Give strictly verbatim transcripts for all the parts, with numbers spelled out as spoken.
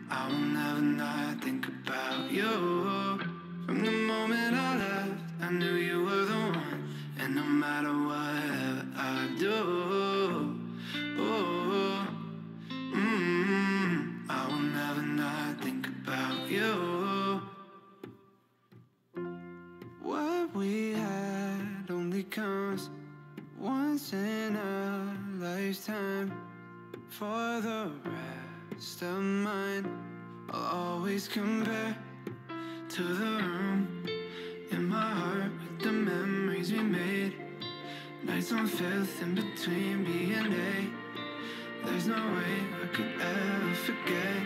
I will never not think about you. From the moment I left, I knew you were the one. And no matter whatever I do, oh, mm, I will never not think about you. What we had only comes once in a lifetime. For the rest of mine, I'll always compare to the room in my heart with the memories we made. Nights on Fifth in between B and A. There's no way I could ever forget.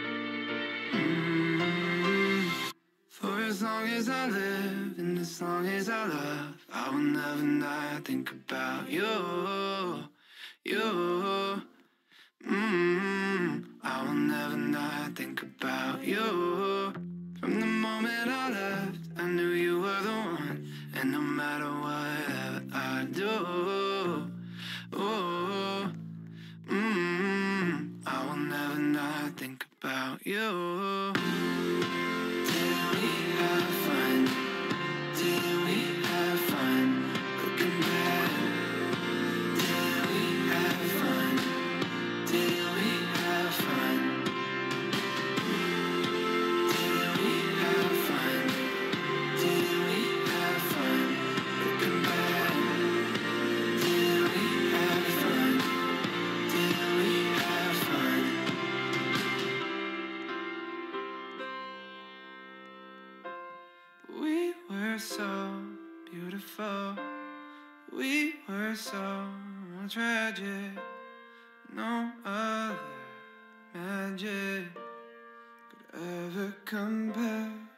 mm. For as long as I live and as long as I love, I will never not think about you, you. Mm, I will never not think about you. From the moment I left, I knew you were the one. And no matter whatever I do, oh, mm, I will never not think about you. Did we have fun? Did we have fun? Looking back, did we have fun? Did we have fun? Did we have fun? Did we have fun? Looking back, did we have fun? Did we have fun? We were so beautiful. We were so tragic. No other magic could ever compare.